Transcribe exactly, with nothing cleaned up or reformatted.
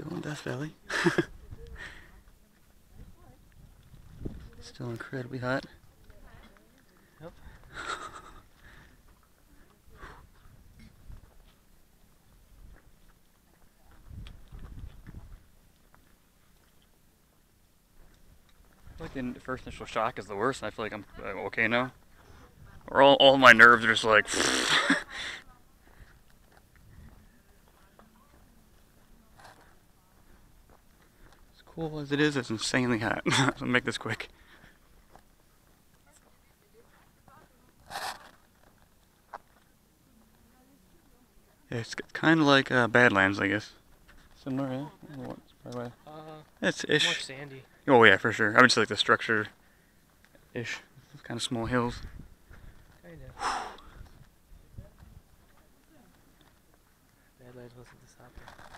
Still in Death Valley. Still incredibly hot. Yep. I feel like the first initial shock is the worst, and I feel like I'm uh, okay now. Or all, all my nerves are just like. As cool as it is, it's insanely hot. So make this quick. Yeah, it's kind of like uh, Badlands, I guess. Similar, yeah. What's probably Uh, It's more ish. sandy. Oh yeah, for sure. I would say like the structure, ish. Kind of small hills. Kinda. Badlands wasn't this hot.